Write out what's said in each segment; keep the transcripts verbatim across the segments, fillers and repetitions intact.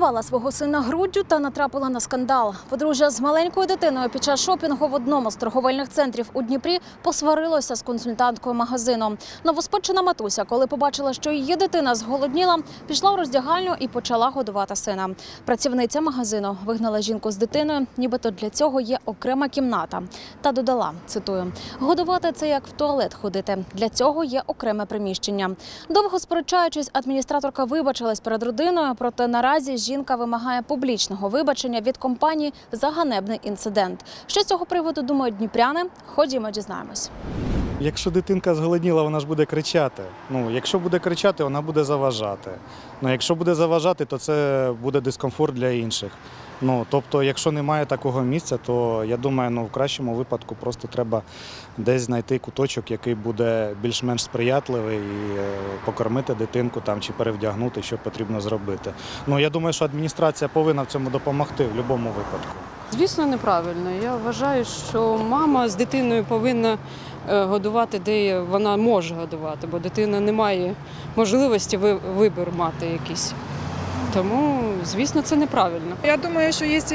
Годувала свого сина груддю та натрапила на скандал. Подружжя з маленькою дитиною під час шопінгу в одному з торговельних центрів у Дніпрі посварилося з консультанткою магазину. Новоспечена матуся, коли побачила, що її дитина зголодніла, пішла в роздягальню і почала годувати сина. Працівниця магазину вигнала жінку з дитиною, нібито для цього є окрема кімната. Та додала, цитую, «Годувати – це як в туалет ходити. Для цього є окреме приміщення». Довго сперечаючись, адміністраторка вибачилась перед родиною, проте наразі жінка вимагає публічного вибачення від компанії за ганебний інцидент. Що з цього приводу думають дніпряни? Ходімо, дізнаємось. Якщо дитинка зголодніла, вона ж буде кричати. Ну, якщо буде кричати, вона буде заважати. Ну, якщо буде заважати, то це буде дискомфорт для інших. Ну, тобто, якщо немає такого місця, то я думаю, ну, в кращому випадку просто треба десь знайти куточок, який буде більш-менш сприятливий, і покормити дитинку там чи перевдягнути, що потрібно зробити. Ну, я думаю, що адміністрація повинна в цьому допомогти в будь-якому випадку. Звісно, неправильно. Я вважаю, що мама з дитиною повинна годувати, де вона може годувати, бо дитина не має можливості вибір мати якийсь. Тому, звісно, це неправильно. Я думаю, що якщо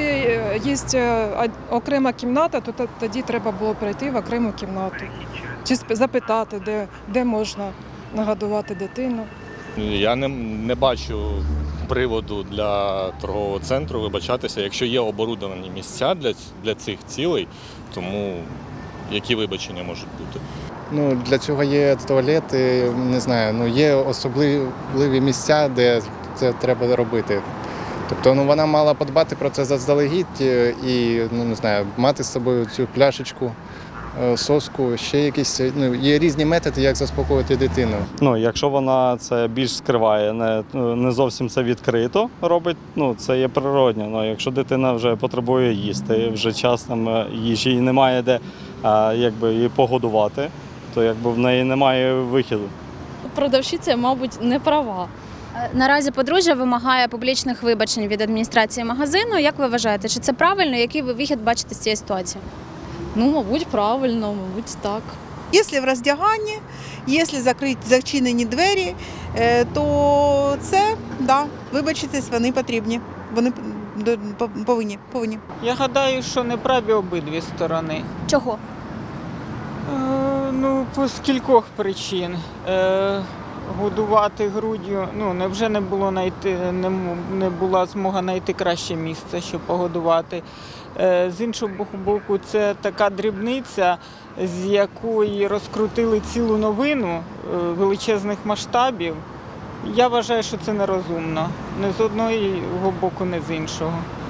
є окрема кімната, то тоді треба було прийти в окрему кімнату. Чи запитати, де, де можна нагодувати дитину. Я не, не бачу приводу для торгового центру вибачатися, якщо є оборудовані місця для, для цих цілей, тому які вибачення можуть бути? Ну, для цього є туалети, не знаю, ну, є особливі місця, де це треба робити. Тобто, ну, вона мала подбати про це заздалегідь і, ну, не знаю, мати з собою цю пляшечку, соску, ще якісь, ну, є різні методи, як заспокоїти дитину. Ну, якщо вона це більш скриває, не, не зовсім це відкрито робить, ну, це є природньо. Ну, якщо дитина вже потребує їсти, вже час там їжі і немає де а, якби, її погодувати, то якби в неї немає виходу. Продавщиця, мабуть, не права. Наразі подружжя вимагає публічних вибачень від адміністрації магазину. Як ви вважаєте, чи це правильно? Який ви вихід бачите з цієї ситуації? Ну, мабуть, правильно, мабуть, так. Якщо в роздяганні, якщо закриті зачинені двері, то це, да, вибачитись вони потрібні, вони повинні, повинні. Я гадаю, що не праві обидві сторони. Чого? Е, ну, по скількох причин. Е, годувати груддю, ну, невже не було знайти, не, не була змога знайти краще місце, щоб погодувати. Е, з іншого боку, це така дрібниця, з якої розкрутили цілу новину е, величезних масштабів. Я вважаю, що це нерозумно. Не з одного боку, не з іншого.